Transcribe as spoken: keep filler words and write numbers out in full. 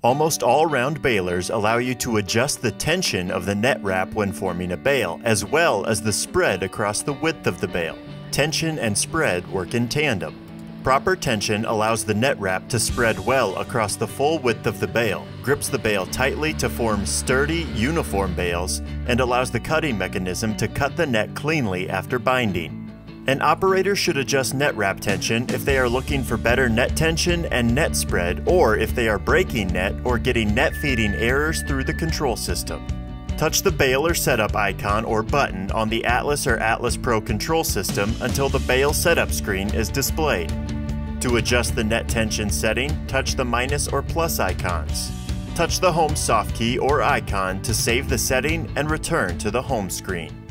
Almost all round balers allow you to adjust the tension of the net wrap when forming a bale, as well as the spread across the width of the bale. Tension and spread work in tandem. Proper tension allows the net wrap to spread well across the full width of the bale, grips the bale tightly to form sturdy, uniform bales, and allows the cutting mechanism to cut the net cleanly after binding. An operator should adjust net wrap tension if they are looking for better net tension and net spread, or if they are breaking net or getting net feeding errors through the control system. Touch the baler setup icon or button on the Atlas or Atlas Pro control system until the bale setup screen is displayed. To adjust the net tension setting, touch the minus or plus icons. Touch the home soft key or icon to save the setting and return to the home screen.